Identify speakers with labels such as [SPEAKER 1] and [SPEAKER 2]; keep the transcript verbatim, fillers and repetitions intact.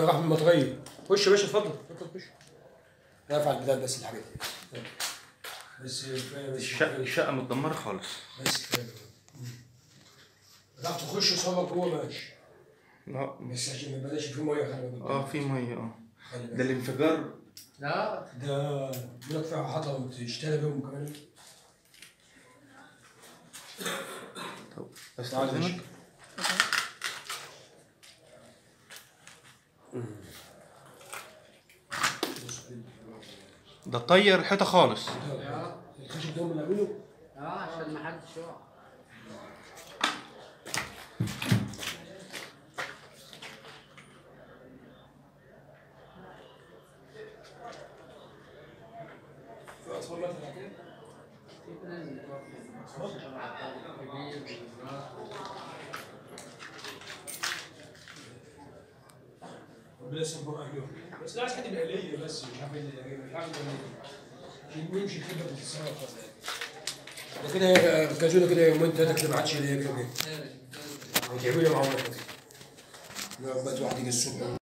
[SPEAKER 1] راح من المطريه. خش يا باشا اتفضل اتفضل خش. رافع البدال بس الحاجات دي. بس كفايه بس.
[SPEAKER 2] الشقه الشقه متدمره خالص.
[SPEAKER 1] بس كفايه. راح تخش صور جوه ماشي.
[SPEAKER 2] لا
[SPEAKER 1] بس عشان ما يبقاش في ميه خلي بالك.
[SPEAKER 2] اه في ميه اه. ده الانفجار.
[SPEAKER 1] لا ده بيقول لك فيها حطب تشتري بيهم كمان.
[SPEAKER 2] طب استاذنك. ده طير الحيطه خالص.
[SPEAKER 1] الخشب ده من عامله؟
[SPEAKER 3] اه عشان ما حدش يقع.
[SPEAKER 1] في اطفال مثلا كده؟
[SPEAKER 3] في ناس بتوقف كبير.
[SPEAKER 1] ربنا يسامحهم اهلهم. بس ده عايز حد يبقى ليا بس مش عارف ايه مش عارف ايه يمشي كده بتتصرف ولا ايه؟ ده كده ركزونا كده يومين ثلاثه كده ما عادش ليا كده كده. هيتعبوا لي معاهم كده. يقعد بقى واحد يجي الصبح